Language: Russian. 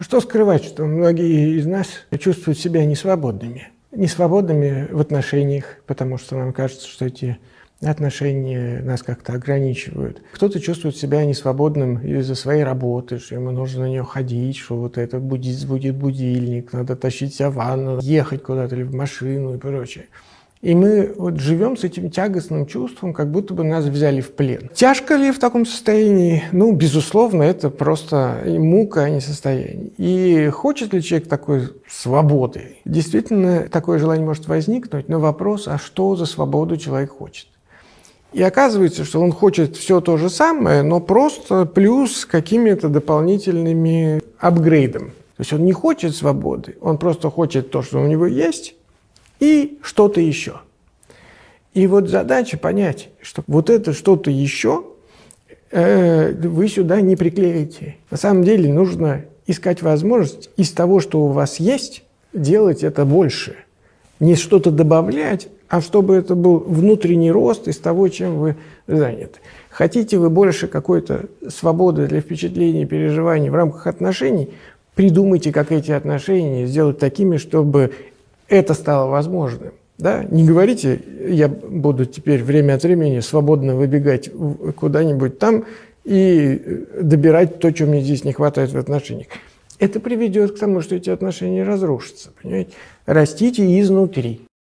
Что скрывать, что многие из нас чувствуют себя несвободными. Несвободными в отношениях, потому что нам кажется, что эти отношения нас как-то ограничивают. Кто-то чувствует себя несвободным из-за своей работы, что ему нужно на нее ходить, что вот это будет будильник, надо тащить себя в ванну, ехать куда-то или в машину и прочее. И мы вот живем с этим тягостным чувством, как будто бы нас взяли в плен. Тяжко ли в таком состоянии? Ну, безусловно, это просто мука, а не состояние. И хочет ли человек такой свободы? Действительно, такое желание может возникнуть, но вопрос, а что за свободу человек хочет? И оказывается, что он хочет все то же самое, но просто плюс какими-то дополнительными апгрейдами. То есть он не хочет свободы, он просто хочет то, что у него есть, и что-то еще. И вот задача понять, что вот это что-то еще вы сюда не приклеите. На самом деле нужно искать возможность из того, что у вас есть, делать это больше. Не что-то добавлять, а чтобы это был внутренний рост из того, чем вы заняты. Хотите вы больше какой-то свободы для впечатлений, переживаний в рамках отношений, придумайте, как эти отношения сделать такими, чтобы это стало возможным. Да? Не говорите, я буду теперь время от времени свободно выбегать куда-нибудь там и добирать то, чего мне здесь не хватает в отношениях. Это приведет к тому, что эти отношения разрушатся. Понимаете? Растите изнутри.